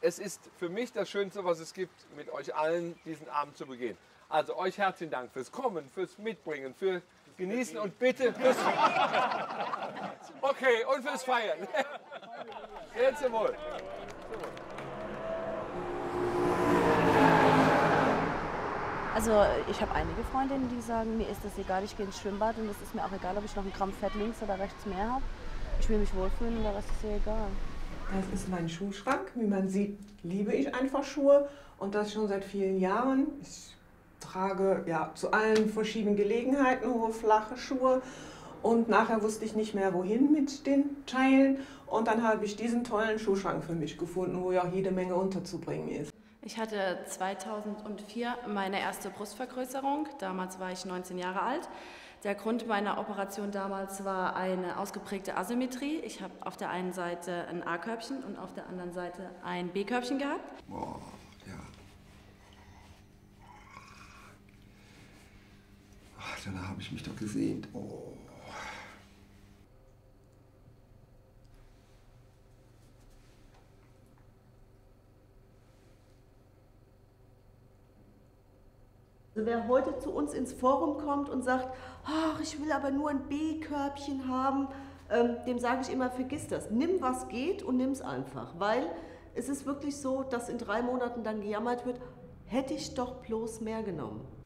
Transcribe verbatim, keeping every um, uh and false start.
es ist für mich das Schönste, was es gibt, mit euch allen diesen Abend zu begehen. Also euch herzlichen Dank fürs Kommen, fürs Mitbringen, für Genießen und bitte fürs Okay, und fürs Feiern. Jetzt wohl. Also ich habe einige Freundinnen, die sagen, mir ist das egal, ich gehe ins Schwimmbad und es ist mir auch egal, ob ich noch einen Gramm Fett links oder rechts mehr habe. Ich will mich wohlfühlen und der Rest ist mir egal. Das ist mein Schuhschrank. Wie man sieht, liebe ich einfach Schuhe und das schon seit vielen Jahren. Ich trage ja zu allen verschiedenen Gelegenheiten hohe, flache Schuhe und nachher wusste ich nicht mehr, wohin mit den Teilen. Und dann habe ich diesen tollen Schuhschrank für mich gefunden, wo ja auch jede Menge unterzubringen ist. Ich hatte zweitausendvier meine erste Brustvergrößerung. Damals war ich neunzehn Jahre alt. Der Grund meiner Operation damals war eine ausgeprägte Asymmetrie. Ich habe auf der einen Seite ein A-Körbchen und auf der anderen Seite ein B-Körbchen gehabt. Boah, ja. Ach, danach habe ich mich doch gesehnt. Oh. Also wer heute zu uns ins Forum kommt und sagt, ach, ich will aber nur ein B-Körbchen haben, ähm, dem sage ich immer, vergiss das. Nimm, was geht und nimm es einfach. Weil es ist wirklich so, dass in drei Monaten dann gejammert wird, hätte ich doch bloß mehr genommen.